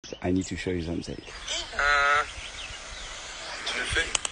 I need to show you something. Tu le fais?